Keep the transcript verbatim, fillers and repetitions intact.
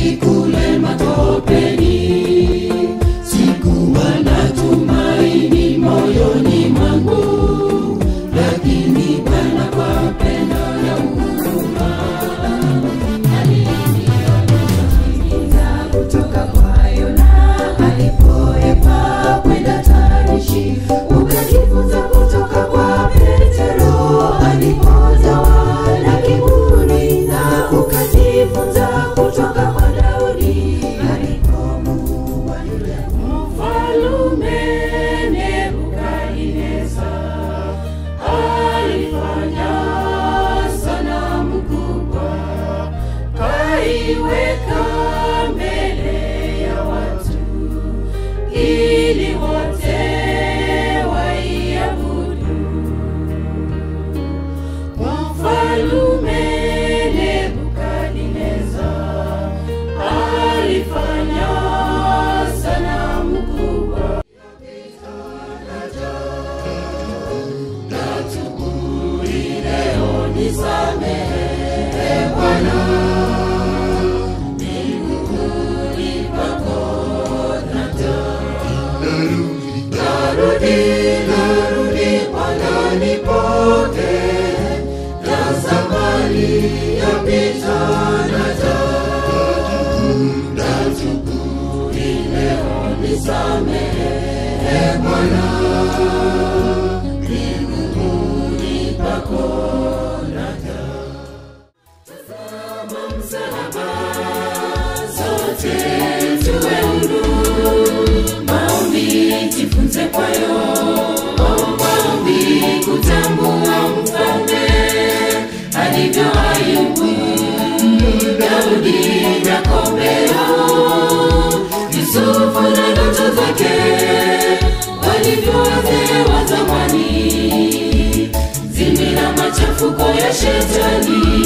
hadi kule matopeni. Sikuwa na tumaini moyoni mwangu, lakini Bwana kwa pendo na huruma aliniongoza kutoka kwa Yona alipoepa kwenda Tarshishi. Ukajifunza kutoka kwa Petro alipojawa na kiburi, na ukajifunza kutoka kwa Daudi alipomuua yule mfalme Nebukadneza. Alifanya sanamu kubwa, kaiweka mbele ya watu ili wote waiabudu. Mfalme Nebukadneza alifanya sanamu kubwa. Natubu leo nisamehe Bwana, miguuni pako narudi, narudi Bwana nipoke, na zamani yapita naja. Natubu leo nisamehe Bwana, miguuni pako naja. Tazama msalaba, sote tuwe huru. Maombi jifunze kwayo, maombi kutambua mfalme alivyo Ayubu, Daudi na Kombeo, Yusufu na ndoto zake, walivyo wazee wa zamani. Zimi na machafuko ya shetani